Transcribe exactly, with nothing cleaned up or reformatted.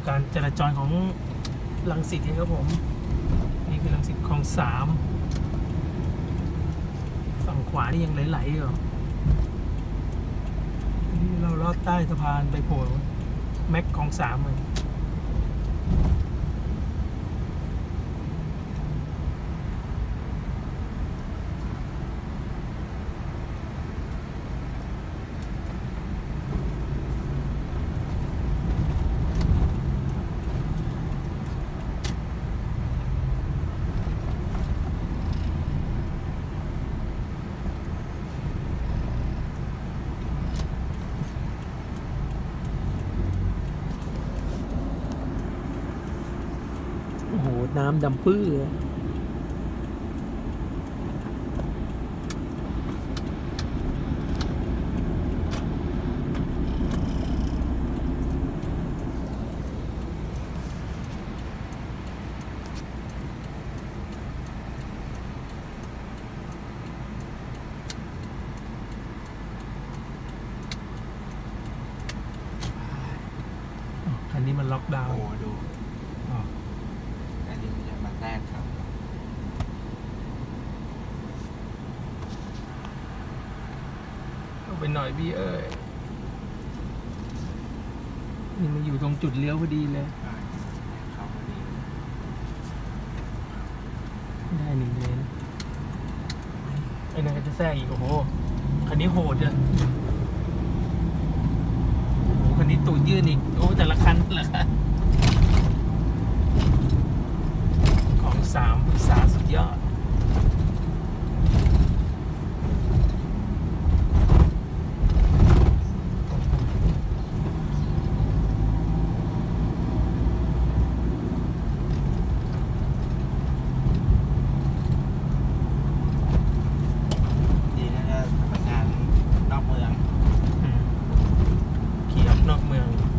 การจราจรของรังสิตครับผมนี่คือรังสิตคลองสามฝั่งขวานี่ยังไหลๆอยู่นี่เราลอดใต้สะพานไปโผล่แม็กคลองสามเลยโอ้โหน้ำดำปื้อคันนี้มันล็อกดาวน์โอ้ดูอันนี้มันจะมาแทรกครับเอาไปหน่อยพี่เอ้ยนี่มันอยู่ตรงจุดเลี้ยวพอดีเลยเขาพอดีได้หนึ่งเลนไอ้นั่นก็จะแทรกอีกโอ้โหคันนี้โหดเลยโอ้โหคันนี้ตูดยื่นอีกโอ้แต่ละคันแต่ละคันของสามปรึกษาสุดยอดขี่ออกนอกเมือง